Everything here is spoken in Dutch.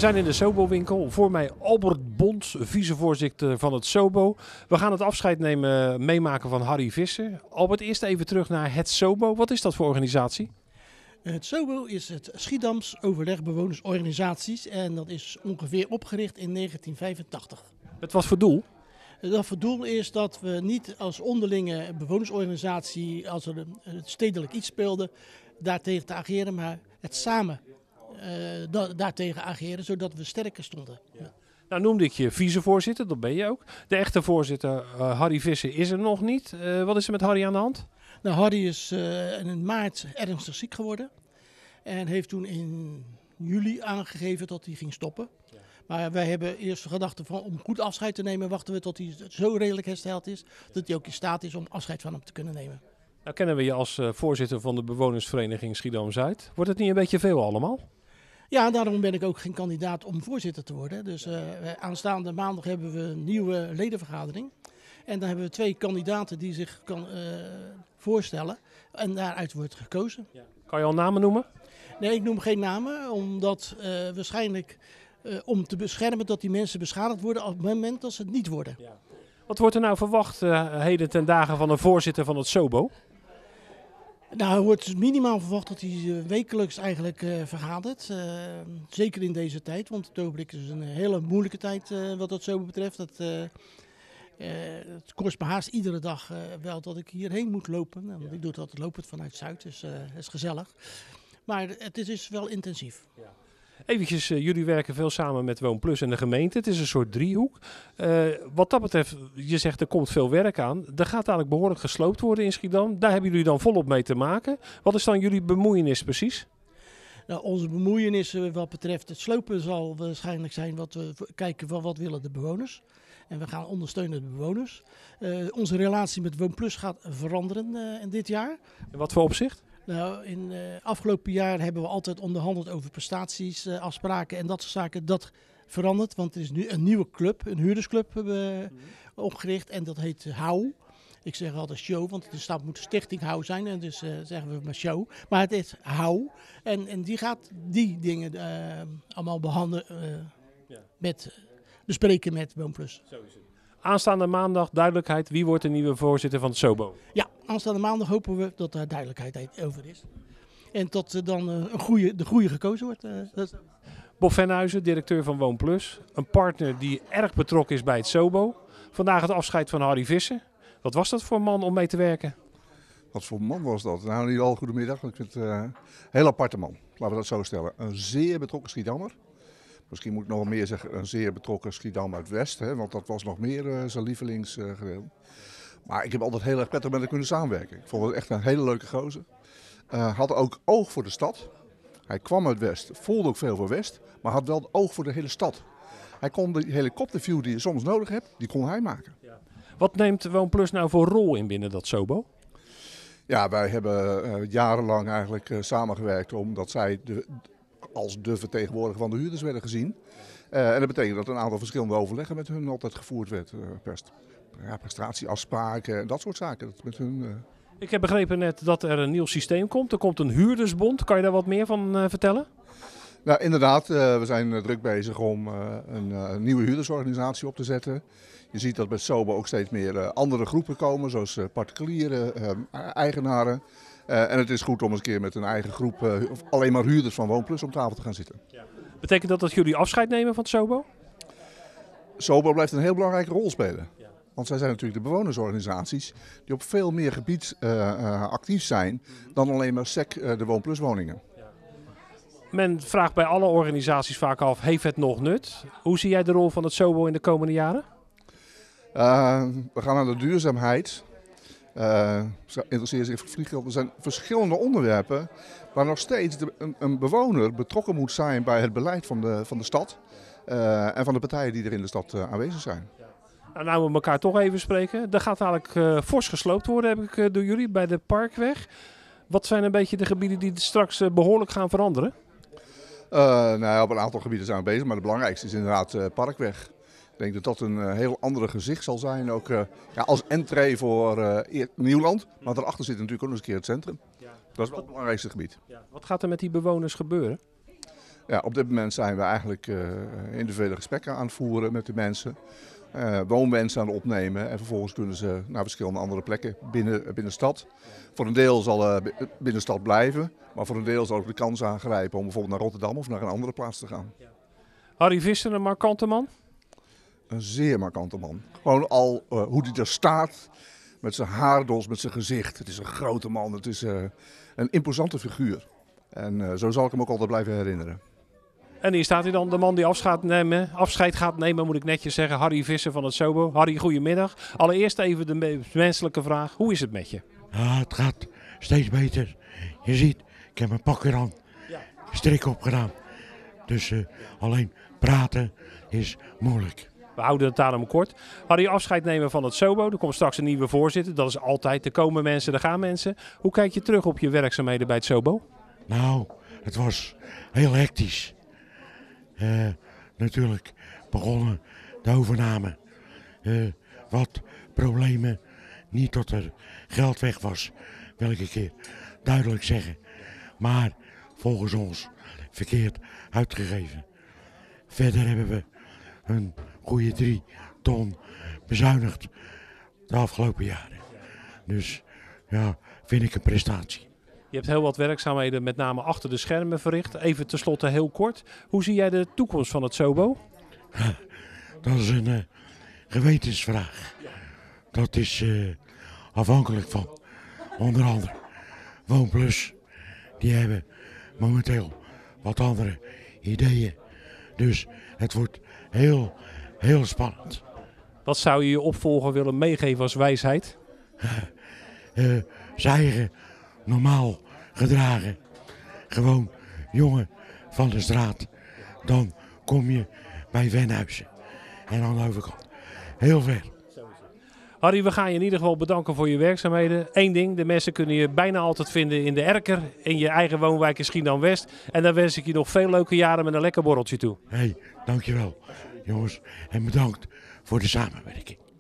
zijn in de Sobo-winkel. Voor mij Albert Bons, vicevoorzitter van het Sobo. We gaan het afscheid meemaken van Harry Visser. Albert, eerst even terug naar het Sobo. Wat is dat voor organisatie? Het Sobo is het Schiedams Overlegbewonersorganisaties en dat is ongeveer opgericht in 1985. Met wat voor doel? Dat voor doel is dat we niet als onderlinge bewonersorganisatie, als er een stedelijk iets speelde, daartegen te ageren, maar het samen daartegen ageren, zodat we sterker stonden. Ja. Nou noemde ik je vicevoorzitter, dat ben je ook. De echte voorzitter, Harry Visser, is er nog niet. Wat is er met Harry aan de hand? Nou, Harry is in maart ernstig ziek geworden en heeft toen in juli aangegeven dat hij ging stoppen. Ja. Maar wij hebben eerst gedacht om goed afscheid te nemen, wachten we tot hij zo redelijk hersteld is, dat hij ook in staat is om afscheid van hem te kunnen nemen. Nou kennen we je als voorzitter van de bewonersvereniging Schiedam-Zuid. Wordt het niet een beetje veel allemaal? Ja, daarom ben ik ook geen kandidaat om voorzitter te worden. Dus aanstaande maandag hebben we een nieuwe ledenvergadering. En dan hebben we 2 kandidaten die zich kan voorstellen. En daaruit wordt gekozen. Ja. Kan je al namen noemen? Nee, ik noem geen namen. Omdat waarschijnlijk om te beschermen dat die mensen beschadigd worden op het moment dat ze het niet worden. Ja. Wat wordt er nou verwacht heden ten dagen van een voorzitter van het Sobo? Nou, er wordt minimaal verwacht dat hij wekelijks eigenlijk vergadert. Zeker in deze tijd, want het ogenblik is een hele moeilijke tijd wat dat zo betreft. Het kost me haast iedere dag wel dat ik hierheen moet lopen. Want ik doe dat lopend vanuit Zuid, dus het is gezellig. Maar het is dus wel intensief. Ja. Eventjes, jullie werken veel samen met WoonPlus en de gemeente. Het is een soort driehoek. Wat dat betreft, je zegt er komt veel werk aan. Er gaat eigenlijk behoorlijk gesloopt worden in Schiedam. Daar hebben jullie dan volop mee te maken. Wat is dan jullie bemoeienis precies? Nou, onze bemoeienis wat betreft het slopen zal waarschijnlijk zijn wat we kijken van wat willen de bewoners. En we gaan ondersteunen de bewoners. Onze relatie met WoonPlus gaat veranderen in dit jaar. In wat voor opzicht? Nou, in afgelopen jaar hebben we altijd onderhandeld over prestaties, afspraken en dat soort zaken. Dat verandert, want er is nu een nieuwe club, een huurdersclub opgericht en dat heet Hou. Ik zeg altijd show, want de moet Stichting Hou zijn en dus zeggen we maar show. Maar het is Hou en die gaat die dingen allemaal bespreken met WoonPlus. Zo is het. Aanstaande maandag duidelijkheid, wie wordt de nieuwe voorzitter van het Sobo? Ja, aanstaande maandag hopen we dat daar duidelijkheid over is. En dat dan de goede gekozen wordt. Bob Venhuizen, directeur van WoonPlus. Een partner die erg betrokken is bij het Sobo. Vandaag het afscheid van Harry Visser. Wat was dat voor een man om mee te werken? Wat voor man was dat? Nou, in ieder geval goedemiddag. Ik vind het een heel aparte man. Laten we dat zo stellen. Een zeer betrokken Schiedammer. Misschien moet ik nog wel meer zeggen, een zeer betrokken Schiedam uit West. Hè, want dat was nog meer zijn lievelingsgedeelte. Maar ik heb altijd heel erg prettig met hem kunnen samenwerken. Ik vond het echt een hele leuke gozer. Had ook oog voor de stad. Hij kwam uit West, voelde ook veel voor West. Maar had wel oog voor de hele stad. Hij kon de helikopterview die je soms nodig hebt, die kon hij maken. Ja. Wat neemt WoonPlus nou voor rol in binnen dat Sobo? Ja, wij hebben jarenlang eigenlijk samengewerkt omdat zij als de vertegenwoordiger van de huurders werden gezien. En dat betekent dat een aantal verschillende overleggen met hun altijd gevoerd werd. Prestatieafspraken en dat soort zaken. Dat met hun, Ik heb begrepen net dat er een nieuw systeem komt. Er komt een huurdersbond. Kan je daar wat meer van vertellen? Nou, inderdaad. We zijn druk bezig om een nieuwe huurdersorganisatie op te zetten. Je ziet dat met Sobo ook steeds meer andere groepen komen, zoals particuliere eigenaren. En het is goed om eens een keer met een eigen groep, of alleen maar huurders van WoonPlus, om tafel te gaan zitten. Ja. Betekent dat jullie afscheid nemen van het Sobo? Sobo blijft een heel belangrijke rol spelen. Ja. Want zij zijn natuurlijk de bewonersorganisaties die op veel meer gebied actief zijn dan alleen maar SEC, de WoonPlus woningen. Ja. Men vraagt bij alle organisaties vaak af, heeft het nog nut? Hoe zie jij de rol van het Sobo in de komende jaren? We gaan naar de duurzaamheid. Interesseer zich voor vlieggeld. Er zijn verschillende onderwerpen waar nog steeds een bewoner betrokken moet zijn bij het beleid van de stad en van de partijen die er in de stad aanwezig zijn. Nou, we elkaar toch even spreken. Er gaat eigenlijk fors gesloopt worden, heb ik door jullie, bij de Parkweg. Wat zijn een beetje de gebieden die straks behoorlijk gaan veranderen? Op een aantal gebieden zijn we bezig, maar het belangrijkste is inderdaad Parkweg. Ik denk dat dat een heel andere gezicht zal zijn, ook als entree voor Nieuwland. Maar daarachter zit natuurlijk ook nog eens een keer het centrum. Ja. Dat is wel het belangrijkste gebied. Ja. Wat gaat er met die bewoners gebeuren? Ja, op dit moment zijn we eigenlijk individuele gesprekken aan het voeren met de mensen. Woonwensen aan het opnemen en vervolgens kunnen ze naar verschillende andere plekken binnen de stad. Voor een deel zal binnen de stad blijven, maar voor een deel zal ook de kans aangrijpen om bijvoorbeeld naar Rotterdam of naar een andere plaats te gaan. Harry Visser, een markante man? Een zeer markante man. Gewoon al hoe hij er staat, met zijn haardos, met zijn gezicht. Het is een grote man, het is een imposante figuur. En zo zal ik hem ook altijd blijven herinneren. En hier staat hij dan, de man die afscheid gaat nemen, moet ik netjes zeggen. Harry Visser van het Sobo. Harry, goedemiddag. Allereerst even de menselijke vraag. Hoe is het met je? Ja, het gaat steeds beter. Je ziet, ik heb mijn pak weer aan. Strik opgedaan. Dus alleen praten is moeilijk. We houden het daarom kort. Harry, afscheid nemen van het Sobo. Er komt straks een nieuwe voorzitter. Dat is altijd, er komen mensen, er gaan mensen. Hoe kijk je terug op je werkzaamheden bij het Sobo? Nou, het was heel hectisch. Natuurlijk begonnen de overname. Wat problemen. Niet dat er geld weg was, wil ik een keer duidelijk zeggen. Maar volgens ons verkeerd uitgegeven. Verder hebben we een goede 3 ton bezuinigd de afgelopen jaren. Dus ja, vind ik een prestatie. Je hebt heel wat werkzaamheden, met name achter de schermen, verricht. Even tenslotte heel kort. Hoe zie jij de toekomst van het Sobo? Dat is een gewetensvraag. Dat is afhankelijk van onder andere Woonplus. Die hebben momenteel wat andere ideeën. Dus het wordt heel, heel spannend. Wat zou je je opvolger willen meegeven als wijsheid? Zijn eigen normaal gedragen. Gewoon jongen van de straat. Dan kom je bij Venhuizen. En aan de overkant. Heel ver. Harry, we gaan je in ieder geval bedanken voor je werkzaamheden. Eén ding, de mensen kunnen je bijna altijd vinden in de Erker. In je eigen woonwijk in Schiedam-West. En dan wens ik je nog veel leuke jaren met een lekker borreltje toe. Dankjewel jongens. En bedankt voor de samenwerking.